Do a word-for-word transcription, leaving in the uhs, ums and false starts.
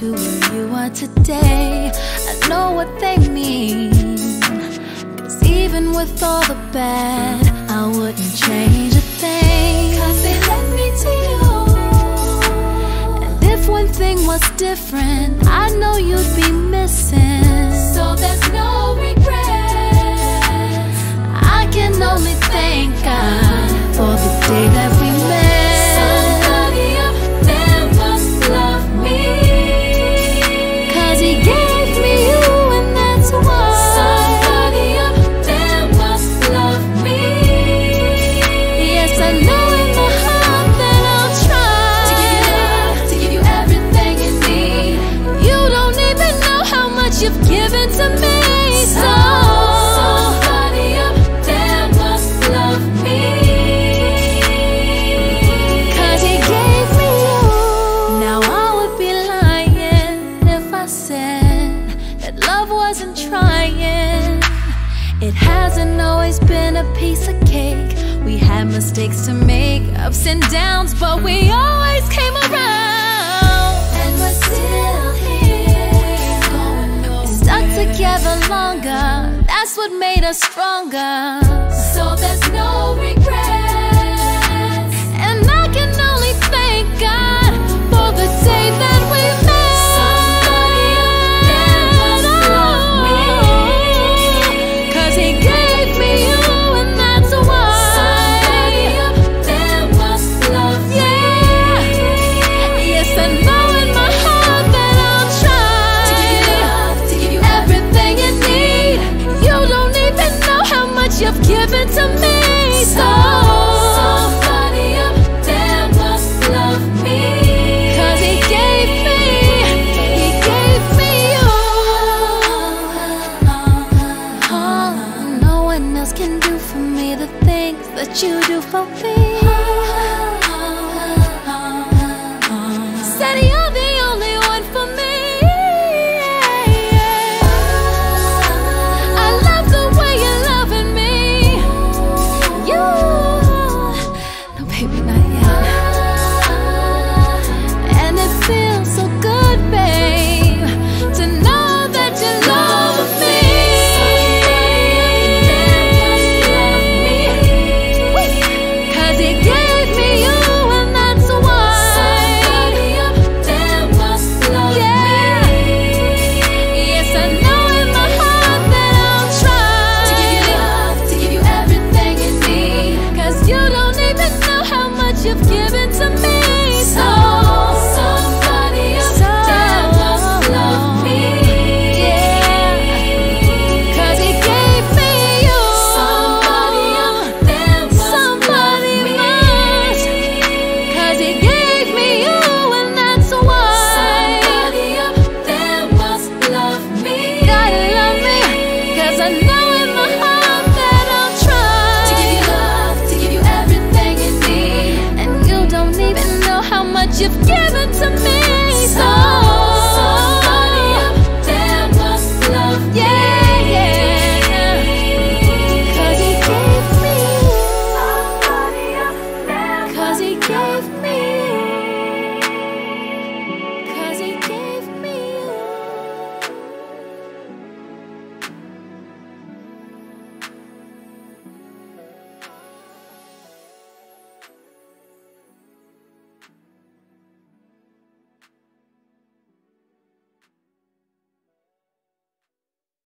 to where you are today. I know what they mean, 'cause even with all the bad, I wouldn't change a thing, 'cause they led me to you. And if one thing was different, I know you'd be missing. So there's no regrets. I can only thank God for the day that we met. Somebody up there must love me, 'cause he gave me you, and that's why. Somebody up there must love me. Yes, I know in my heart that I'll try to give you love, to give you everything you need. You don't even know how much you've given to me. So somebody up there must love me, 'cause he gave me you. Now I would be lying if I said that love wasn't trying. It hasn't always been a piece of cake. We had mistakes to make, ups and downs, but we always came around. And we're still here, stuck together longer. That's what made us stronger. So there's no regrets, and I can only thank God for the day that we met. Somebody up there must love me, 'cause he gave me you, and that's why. Somebody up there must love me. Yeah. Yes, I know in my heart that I'll try to give you love, to give you everything you need. You don't even know how much you've given to me. So somebody up there must love me, 'cause he gave me, he gave me you. Oh, no one else can do for me the things that you do for me. Said you're the only one for me. I love the way you're loving me. You, no baby, not yet. And it feels so good, babe, to know that you love me. Somebody up there must love me, 'cause he gave me you, and that's why. Somebody up there must love yeah. me. Yes, I know in my heart that I'll try to give you love, to give you everything you need, 'cause you don't even know how much you've given to me. So somebody up there must love me. Yeah, 'cause he gave me you. Somebody up there must somebody must, 'cause he gave me you, and that's why. Somebody up there must love me. Gotta love me, 'cause I know in my heart that I'll try to give you love, to give you everything you need. And you don't even know how much you've given to me. So